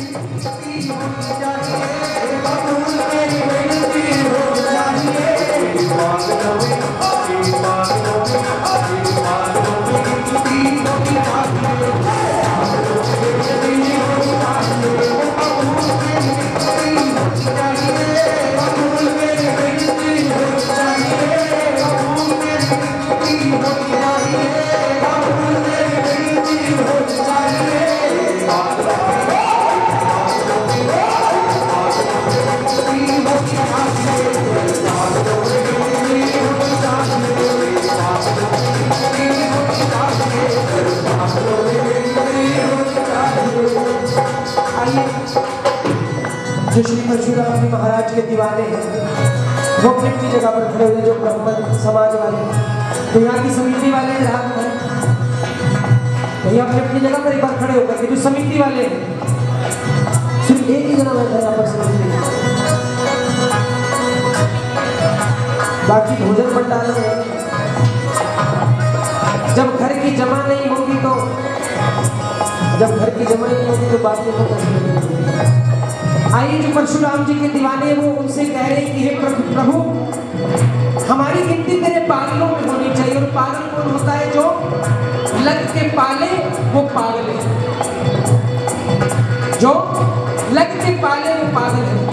जो श्री परशुराम जी महाराज के दीवाने हैं वो अपनी अपनी जगह पर खड़े हुए, जो ब्राह्मण समाज वाले तो यहाँ की समिति वाले राग हैं तो यहाँ अपनी अपनी जगह पर एक बार खड़े होकर के जो समिति वाले हैं, सिर्फ एक ही जना बैठा है यहाँ पर समिति, बाकी भोजन भंडार में जब घर की जमा नहीं होगी तो बाकी को कैसे लगेगी। आइए जो परशुराम जी के दीवाने वो उनसे कह रहे हैं कि हे प्रभु हमारी गिनती तेरे पागलों में होनी चाहिए, और पागल कौन होता है? जो लग के पाले वो पागल है, जो लग के पाले वो पागल है।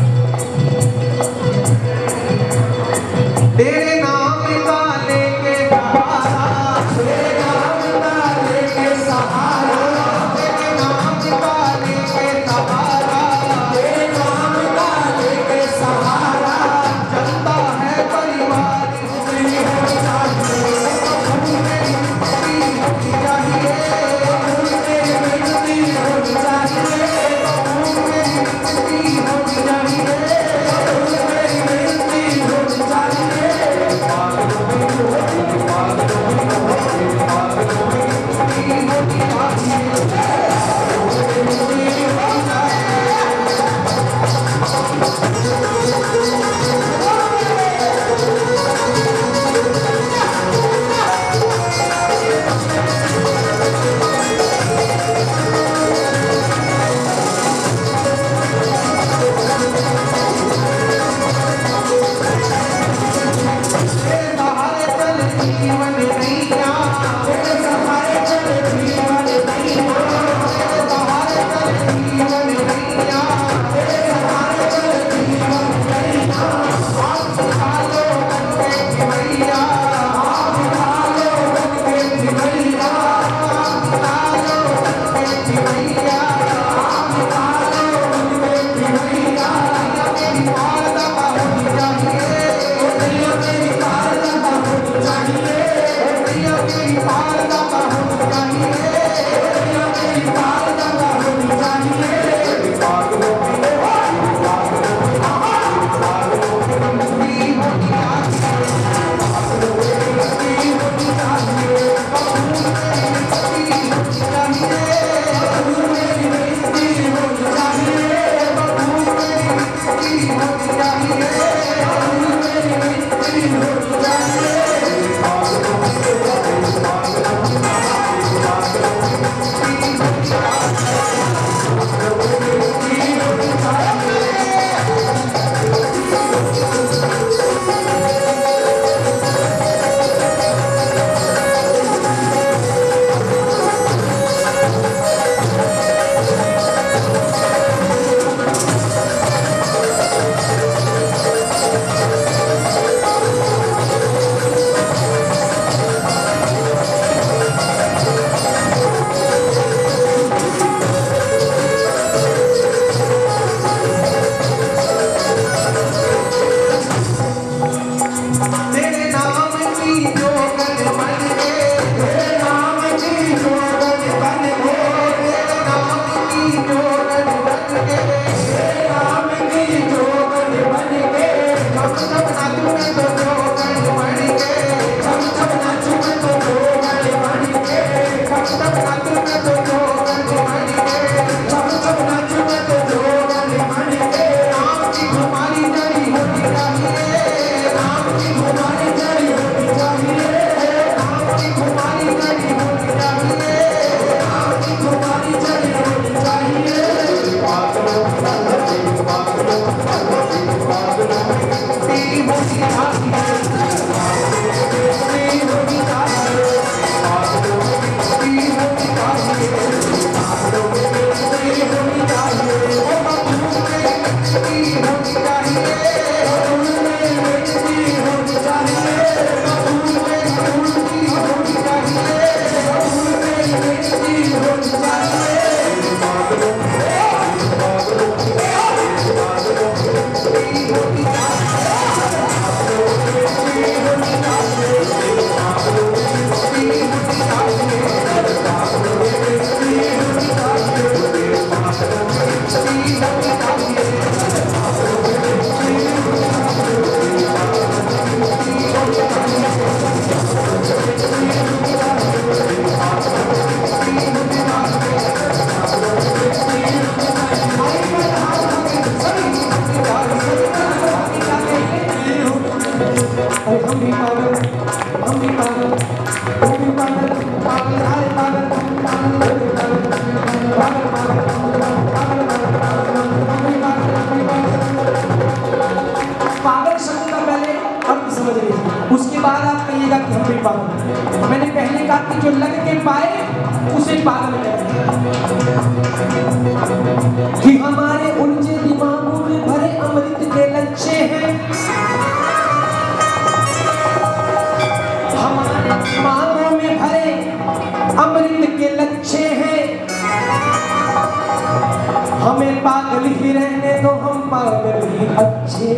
तेरे नाम का लेके सहारा, तेरे नाम का लेके सहारा, तेरे नाम का लेके सहारा, तेरे नाम का लेके सहारा, चलता है परिवार चाहिए, चाहिए कि हमारे उलझे दिमागों में भरे अमृत के लच्छे हैं, हमारे दिमागों में भरे अमृत के लच्छे हैं। हमें पागल ही रहने दो, हम पागल ही अच्छे।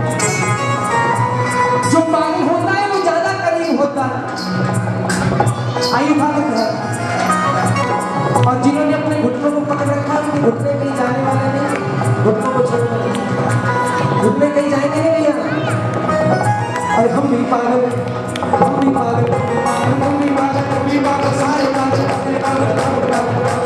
जो पागल होता है वो ज्यादा करीब होता है। आयु भागत है, और जिन्होंने अपने घुटनों को पकड़ रखा है घुटने कहीं जाने वाले नहीं, घुटनों को छोड़ने वाले, घुटने कहीं जाएंगे नहीं भैया। और हम भी पागल, हम भी पागल, हम भी पागल, हम भी पागल, सारे पागल, सारे पागल,